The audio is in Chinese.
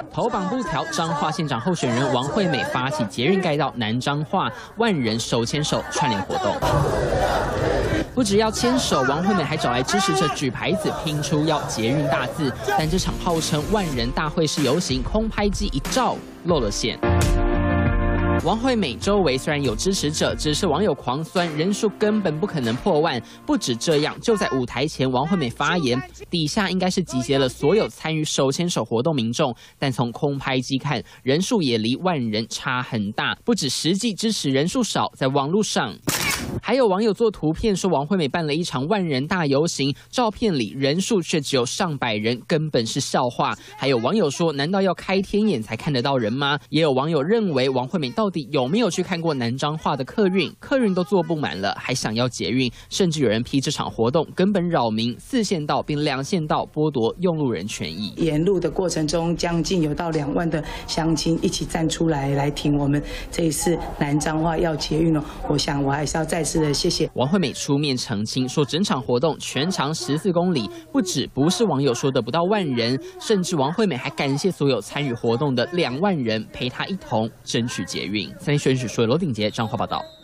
头绑布条，彰化县长候选人王惠美发起捷运盖道南彰化万人手牵手串联活动。不只要牵手，王惠美还找来支持者举牌子拼出要捷运大字，但这场号称万人大会式游行，空拍机一照露了馅。 王惠美周围虽然有支持者，只是网友狂酸，人数根本不可能破万。不止这样，就在舞台前，王惠美发言，底下应该是集结了所有参与手牵手活动民众，但从空拍机看，人数也离万人差很大。不止实际支持人数少，在网络上。 还有网友做图片说王惠美办了一场万人大游行，照片里人数却只有上百人，根本是笑话。还有网友说，难道要开天眼才看得到人吗？也有网友认为王惠美到底有没有去看过南彰化的客运？客运都坐不满了，还想要捷运？甚至有人批这场活动根本扰民，4线道并2线道剥夺用路人权益。 沿路的过程中，将近有到2万的乡亲一起站出来挺我们这一次南彰化要捷运哦。我想我还是要再次的谢谢王惠美出面澄清，说整场活动全长14公里，不是网友说的不到万人，甚至王惠美还感谢所有参与活动的2万人陪她一同争取捷运。3立选举说罗鼎杰、彰化报道。